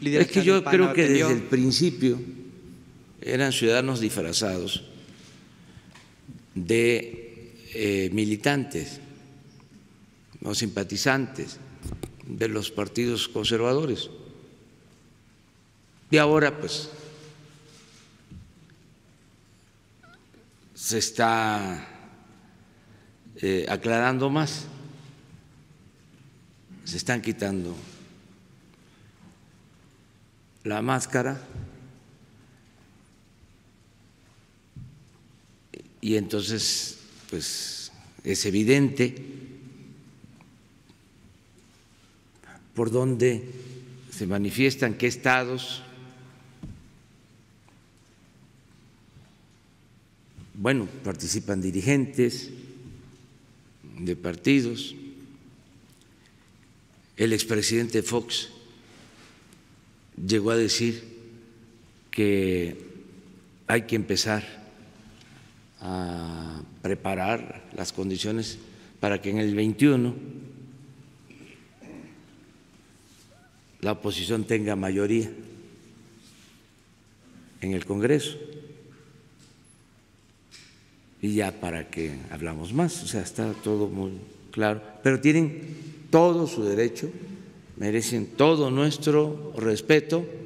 líder Es que actual yo del PAN creo no que atendió. desde el principio eran ciudadanos disfrazados de militantes o simpatizantes de los partidos conservadores. Y ahora pues se está aclarando más, se están quitando la máscara y entonces pues es evidente por dónde se manifiestan, qué estados. Bueno, participan dirigentes de partidos. El expresidente Fox llegó a decir que hay que empezar a preparar las condiciones para que en el 21 la oposición tenga mayoría en el Congreso. Y ya para qué hablamos más, o sea, está todo muy claro, pero tienen todo su derecho, merecen todo nuestro respeto